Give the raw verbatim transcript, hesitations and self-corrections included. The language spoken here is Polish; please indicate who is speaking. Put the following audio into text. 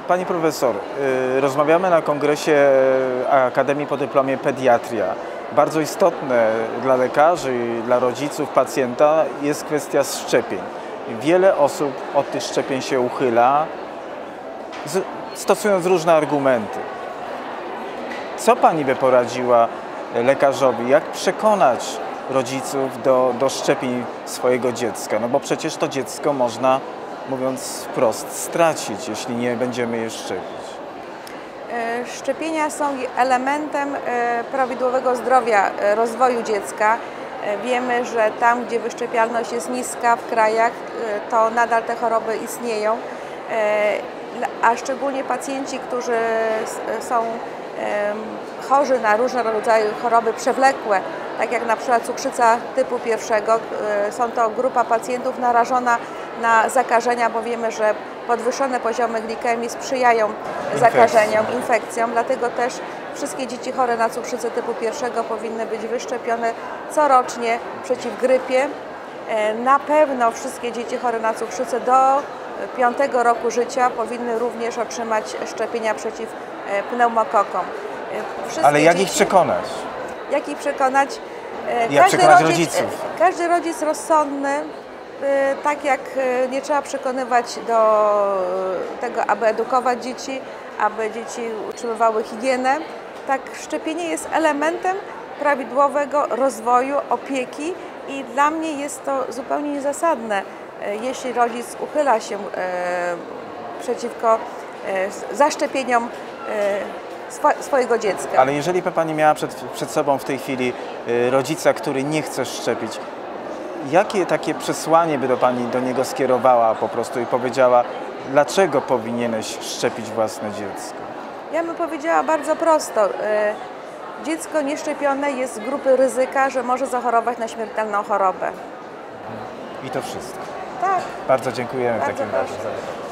Speaker 1: Pani profesor, rozmawiamy na kongresie Akademii po dyplomie Pediatria. Bardzo istotne dla lekarzy i dla rodziców pacjenta jest kwestia szczepień. Wiele osób od tych szczepień się uchyla, stosując różne argumenty. Co Pani by poradziła lekarzowi? Jak przekonać rodziców do, do szczepień swojego dziecka? No bo przecież to dziecko można, mówiąc wprost, stracić, jeśli nie będziemy je szczepić.
Speaker 2: Szczepienia są elementem prawidłowego zdrowia, rozwoju dziecka. Wiemy, że tam, gdzie wyszczepialność jest niska w krajach, to nadal te choroby istnieją, a szczególnie pacjenci, którzy są chorzy na różne rodzaje choroby przewlekłe, tak jak na przykład cukrzyca typu pierwszego, są to grupa pacjentów narażona na zakażenia, bo wiemy, że podwyższone poziomy glikemii sprzyjają zakażeniom, infekcjom, dlatego też wszystkie dzieci chore na cukrzycę typu pierwszego powinny być wyszczepione corocznie przeciw grypie. Na pewno wszystkie dzieci chore na cukrzycę do piątego roku życia powinny również otrzymać szczepienia przeciw pneumokokom. Wszystkie
Speaker 1: Ale jak
Speaker 2: dzieci,
Speaker 1: ich przekonać?
Speaker 2: Jak ich przekonać?
Speaker 1: Jak
Speaker 2: każdy
Speaker 1: przekonać
Speaker 2: rodzic,
Speaker 1: rodziców?
Speaker 2: Każdy rodzic rozsądny, tak jak nie trzeba przekonywać do tego, aby edukować dzieci, aby dzieci utrzymywały higienę, tak szczepienie jest elementem prawidłowego rozwoju, opieki i dla mnie jest to zupełnie niezasadne, jeśli rodzic uchyla się przeciwko zaszczepieniom swojego dziecka.
Speaker 1: Ale jeżeli by Pani miała przed, przed sobą w tej chwili rodzica, który nie chce szczepić, jakie takie przesłanie by do Pani do niego skierowała po prostu i powiedziała, dlaczego powinieneś szczepić własne dziecko?
Speaker 2: Ja bym powiedziała bardzo prosto. Dziecko nieszczepione jest z grupy ryzyka, że może zachorować na śmiertelną chorobę.
Speaker 1: I to wszystko.
Speaker 2: Tak.
Speaker 1: Bardzo dziękujemy
Speaker 2: Bardzo
Speaker 1: w takim
Speaker 2: proszę.
Speaker 1: razie.